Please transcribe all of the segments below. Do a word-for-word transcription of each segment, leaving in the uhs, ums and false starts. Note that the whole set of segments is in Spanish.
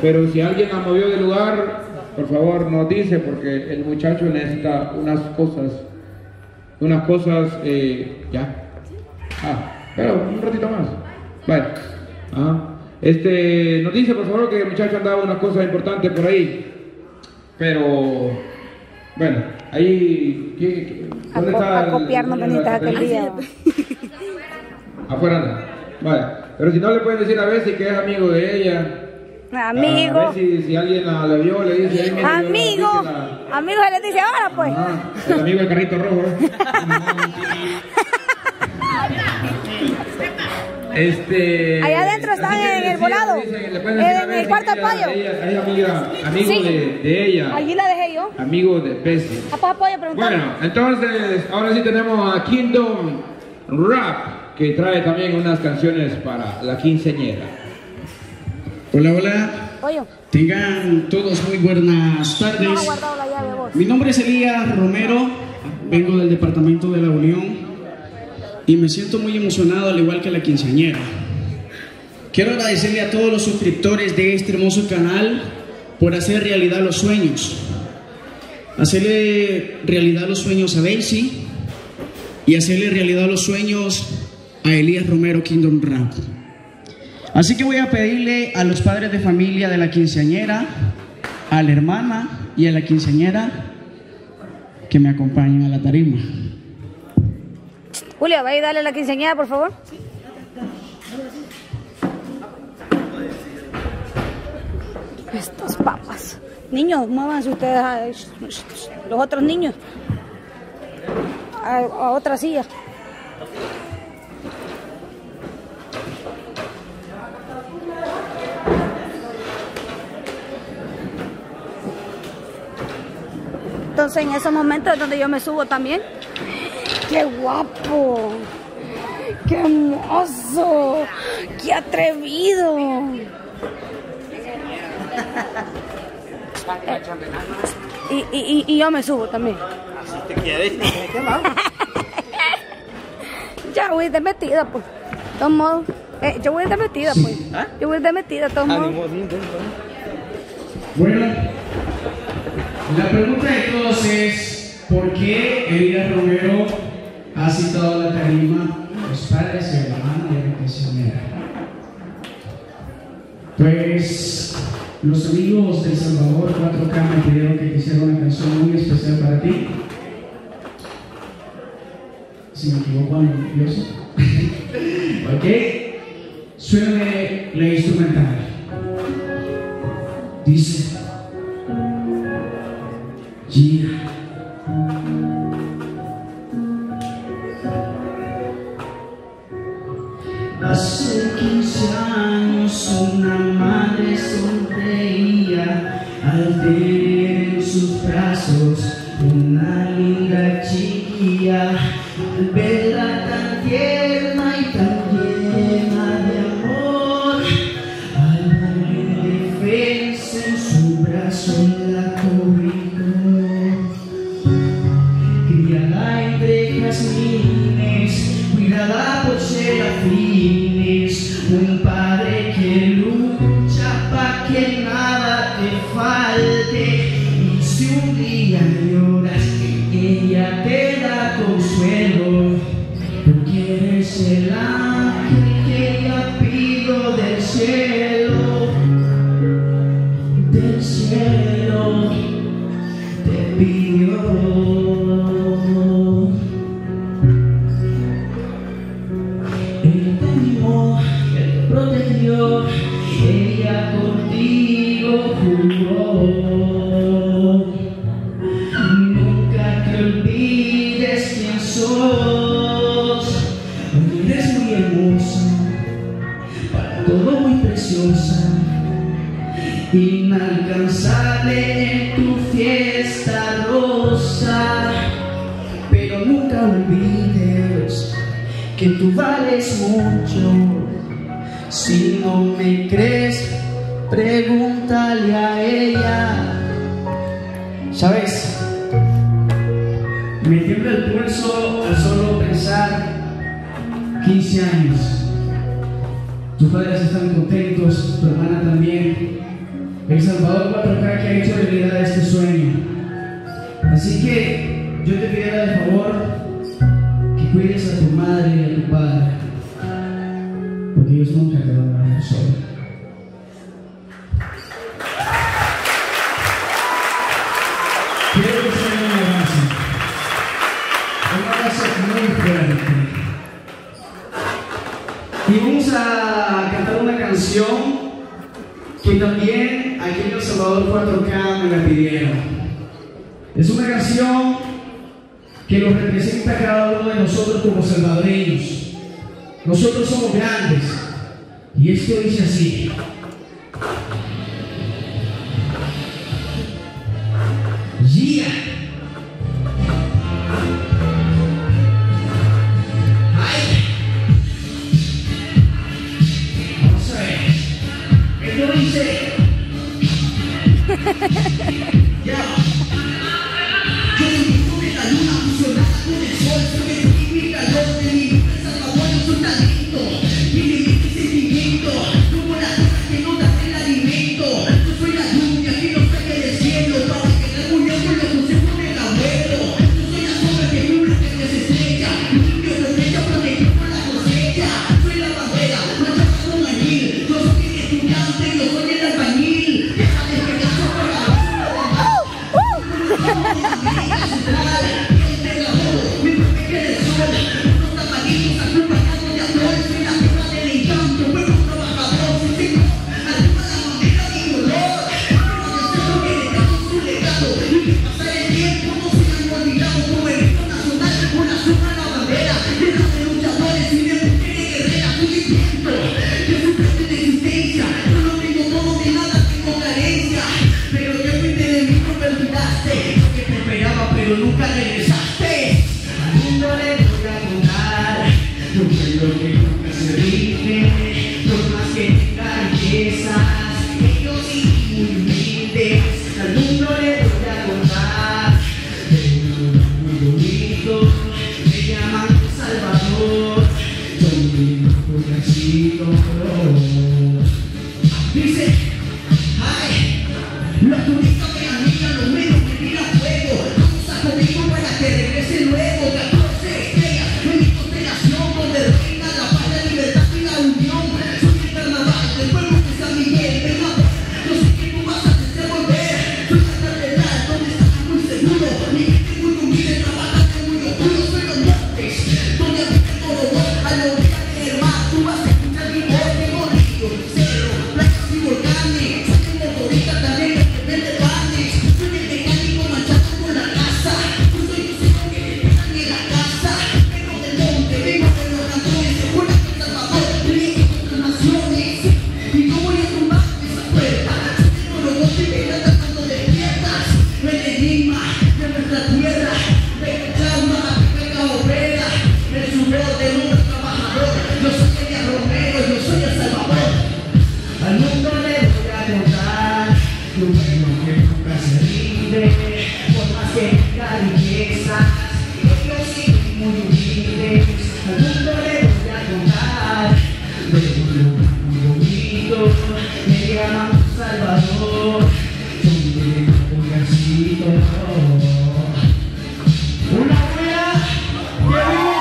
pero si alguien la movió del lugar, por favor nos dice, porque el muchacho necesita unas cosas, unas cosas, eh, ya. Ah, pero un ratito más. Vale. Ajá. Este, nos dice por favor que el muchacho andaba unas cosas importantes por ahí. Pero, bueno, ahí, ¿qué, qué, ¿dónde a, está? A copiarnos bonitas aquel día. Afuera anda. Vale. Pero si no le pueden decir a Bessie que es amigo de ella. Amigo. A ver si, si alguien la, la vio, le dice. Amigo. La... Amigo se le dice ahora pues. Ajá. El amigo del carrito rojo. ¿eh? Este, allá adentro están en el volado, en el cuarto de pollo. Es amiga, amigo sí. de, de ella. Allí la dejé yo. Amigo de Bessie. Papá pollo, preguntale. Bueno, entonces ahora sí tenemos a Kingdom Rap, que trae también unas canciones para la quinceañera. Hola, hola. Pollo. Tengan todos muy buenas tardes. No ha guardado la llave, vos. Mi nombre es Elías Romero, vengo del departamento de La Unión. Y me siento muy emocionado, al igual que la quinceañera. Quiero agradecerle a todos los suscriptores de este hermoso canal por hacer realidad los sueños. Hacerle realidad los sueños a Daisy y hacerle realidad los sueños a Elías Romero Kingdom Rap. Así que voy a pedirle a los padres de familia de la quinceañera, a la hermana y a la quinceañera que me acompañen a la tarima. Julio, ¿va a darle a la quinceañera, por favor? Estas papas. Niños, muévanse ustedes a los otros niños. A, a otra silla. Entonces, en esos momentos es donde yo me subo también. ¡Qué guapo! ¡Qué hermoso! ¡Qué atrevido! Y, y, y yo me subo también. Así te quieres. Ya voy de metida, pues. De todos modos. Eh, yo voy de metida, pues. ¿Ah? Yo voy de metida, de todos modos. Bueno, la pregunta de todos es: ¿por qué Elías Romero ha citado a la tarima los padres y la hermana de la quinceañera? Pues los amigos de El Salvador cuatro K me pidieron que quisiera una canción muy especial para ti. Si me equivoco, nervioso. Ok, suene la instrumental. Dice: yeah. Hace quince años una madre sonreía al tener en sus brazos una linda chiquilla, al verla tan tierna y tan llena de amor, al darle defensa en su brazo la cobijó. Criada entre jazmines, cuidada por serafines, un padre que lucha pa' que nada te falte. Y si un día lloras, ella te da consuelo, porque eres el ángel que ella pido del cielo, del cielo te pidió. Protegió, ella contigo juró. Nunca te olvides quién sos. Eres muy hermosa, para todo muy preciosa, inalcanzable en tu fiesta rosa. Pero nunca olvides que tú vales mucho. Si no me crees, pregúntale a ella. ¿Sabes? Me tiembla el pulso al solo pensar quince años. Tus padres están contentos, tu hermana también. El Salvador cuatro K que ha hecho realidad este sueño. Así que yo te pidiera de favor que cuides a tu madre y a tu padre, porque ellos nunca te van a dejar solo. Quiero que se den un abrazo, un abrazo muy fuerte. Y vamos a cantar una canción que también aquí en El Salvador cuatro K me la pidieron. Es una canción que nos representa a cada uno de nosotros como salvadoreños. Nosotros somos grandes. Y esto dice así. Yeah. Ay. Vamos a ver. Esto dice. Ya. Yo vivo de la luna fusionada con el sol, soy el frío y calor de mi vida, El Salvador es un talento, tiene mi sentimiento, como la tierra que no da el alimento. Yo soy la lluvia que nos cae del cielo, para que la unión con los consejos del abuelo. Yo soy la sombra que cubre que las estrellas, limpio protege, protegido por la cosecha. Soy la bandera, manchada con añil, yo soy el estudiante, yo soy el albañil. Deja de pegazo por la pero nunca regresaste. Al mundo le voy a contar lo que nunca se rinde, por más que tenga riquezas, ellos sí muy humildes. Al mundo le voy a contar de un muy bonito, me llaman Salvador, soy un bracito. Dice, ay, los turistas me amigan, los menos que tiran fuego. Conmigo para que regrese luego, catorce estrellas, en mi constelación, donde reina la paz, la libertad y la unión. Soy el carnaval del pueblo de San Miguel, venga, yo sé que tú vas a hacer volver. Soy la catedral, donde estás muy seguro, mi gente muy humilde, trabajando muy oscuro. Soy los montes, donde habita todo vos, a la orilla del mar, tú vas a escuchar mi voz. Tengo ríos, cerros, playas y volcanes, soy el motorista también, el que vende panes. Soy el mecánico manchado con la casa. Al mundo le voy a contar lo bueno que nunca se rinde, por más que tenga riquezas, ellos siguen muy humildes. Al mundo le voy a contar de un muy bonito, me llaman Salvador, soy un bracito. Una buena que vive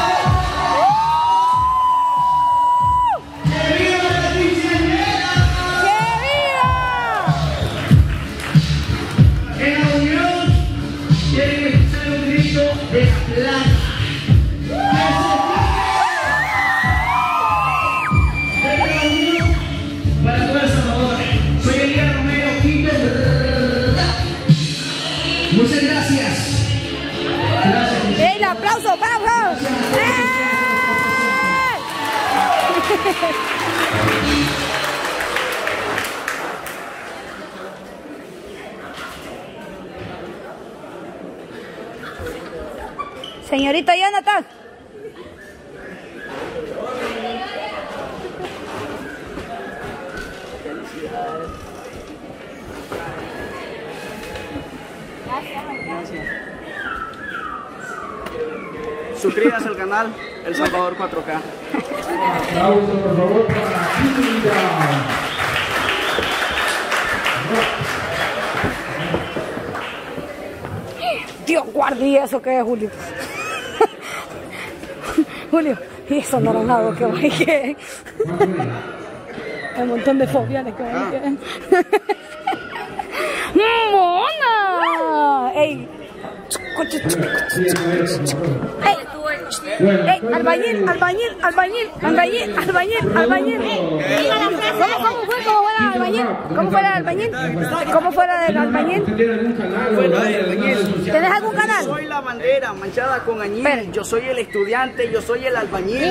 de la plata. De la unión para todo El Salvador. Soy Elías Romero, Quinto. Muchas gracias. Gracias. ¡El aplauso, vamos! ¡Eh! Señorita Jonathan. Gracias. Suscríbase al canal El Salvador cuatro K. Aplausos, por favor, para Kinga. ¿Y eso qué es, Julio? Julio, ¿y eso naranjado que va y qué? Un montón de fobianes que va y qué. ¡Mona! ¡Ey! ¡Ey! ¡Ey! ¡Albañil! ¡Albañil! ¡Albañil! ¡Albañil! ¡Albañil! ¡Albañil! ¿Cómo, cómo fue? ¿Cómo fue el albañil? ¿Cómo fue el albañil? ¿Cómo fue el albañil? ¿Tienes algún canal? Soy la bandera manchada con añil. Yo soy el estudiante, yo soy el albañil.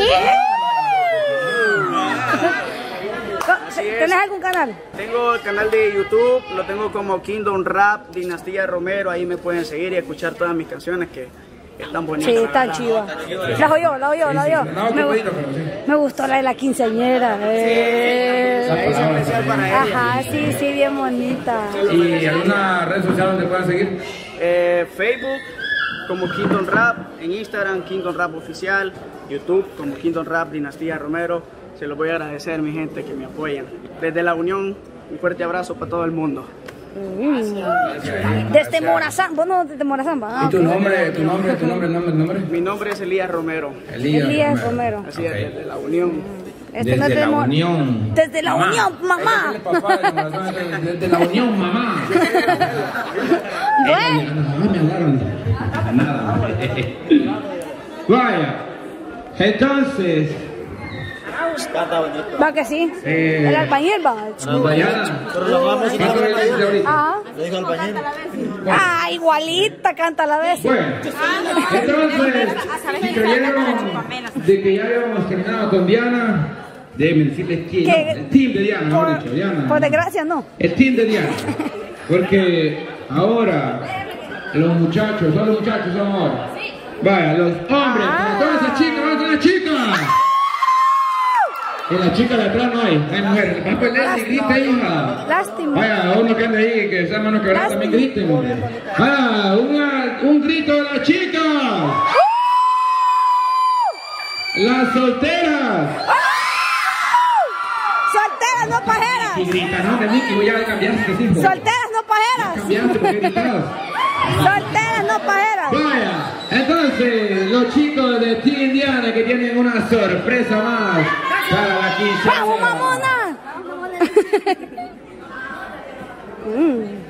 ¿Tienes algún canal? Tengo el canal de YouTube, lo tengo como Kingdom Rap, Dinastía Romero, ahí me pueden seguir y escuchar todas mis canciones que están bonitas. Sí, están chivas. Las oyó, las oyó, las oyó. Me, me gustó la de la quinceañera. Eh. La hice especial para ella. Ajá, sí, sí, bien bonita. ¿Y alguna red social donde puedan seguir? Eh, Facebook como Kingdom Rap, en Instagram Kingdom Rap Oficial, YouTube como Kingdom Rap Dinastía Romero. Se los voy a agradecer, mi gente, que me apoyan. Desde La Unión, un fuerte abrazo para todo el mundo. Mm. Desde Morazán, vos no desde Morazán, ¿va? ¿Y tu nombre, tu nombre, tu nombre, nombre, nombre? Mi nombre es Elías Romero. Elías, Elías Romero. Romero. Así es, okay. Desde La Unión. Este desde, no la tenemos... Unión. Desde La mamá. Unión, mamá. Desde La Unión, mamá. Bueno. Mamá me hablaron. Nada. Vaya. Entonces... Va que sí. Eh, el albañil va. Diana. Pero lo vamos a citar ahorita. Ah. Lo dijo albañil. Ah, igualita canta a la vez. Bueno, entonces, si creyeron de que ya habíamos terminado con Diana, déjenme decirles que no, el team de Diana, mejor dicho, Diana. Por desgracia no. El team de Diana. Porque ahora los muchachos, son los muchachos son ahora. Vaya, los hombres, Ah. con todas esas chicas, vamos con las chicas. Y la chica de atrás no hay, hay mujer. Va a pelear y grita, hija. Lástima. Vaya, uno que anda ahí, que sea mano quebrada, también grite. Vaya, una, un grito de las chicas. Las solteras. Solteras, no Y pajeras. gritan, no, de Nicky, voy a cambiaste, hijo. Solteras, no pajeras. Cambiaste, porque gritas. Solteras, no pajeras. Vaya, entonces, los chicos de Team Diana que tienen una sorpresa más para la quinceañera. ¡Vamos, mamona! mm.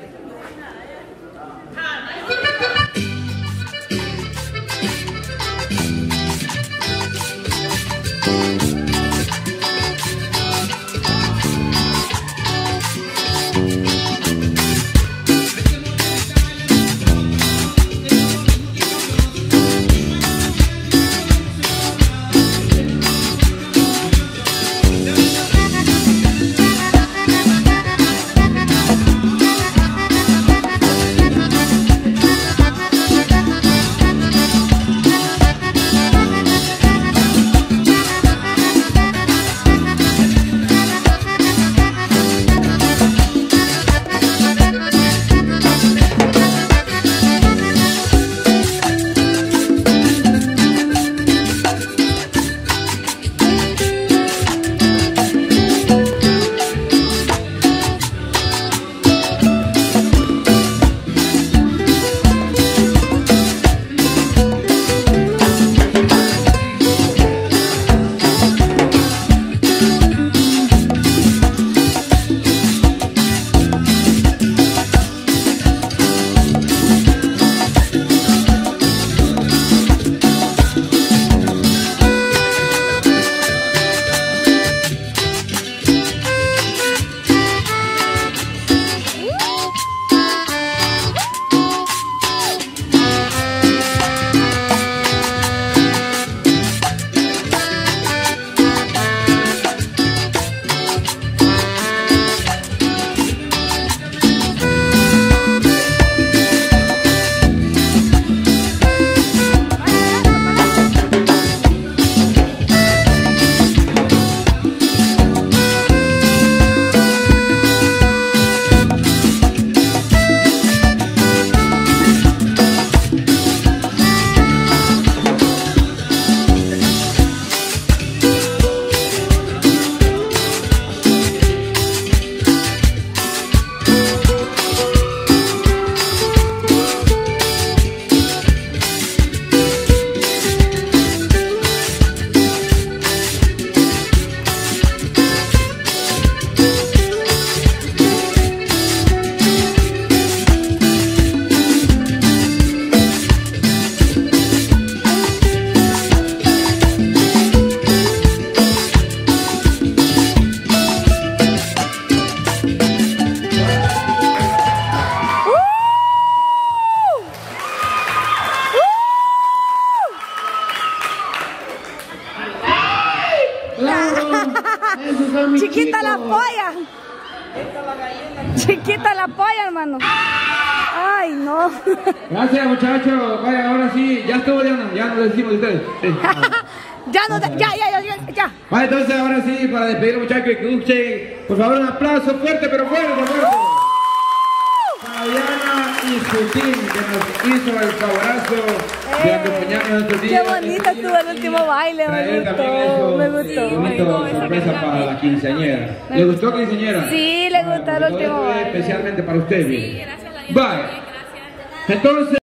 quita la polla, hermano. Ay, no. Gracias, muchachos. Vaya, ahora sí, ya estuvo, Diana. Ya nos decimos de ustedes. Sí. Ya no, ya, ya, ya, ya, ya. Vale, entonces ahora sí, para despedir a los muchachos, que escuchen, por favor, un aplauso fuerte, pero fuerte, fuerte. Para Diana y su team, que nos hizo el favorazo de acompañarnos en estos días. Qué bonito estuvo el último baile, me gustó, me gustó. Bonito sorpresa para la quinceañera. ¿Le gustó quinceañera? Sí, le gustó el último baile. Especialmente para usted, bien. Sí, gracias a la Vale. Entonces...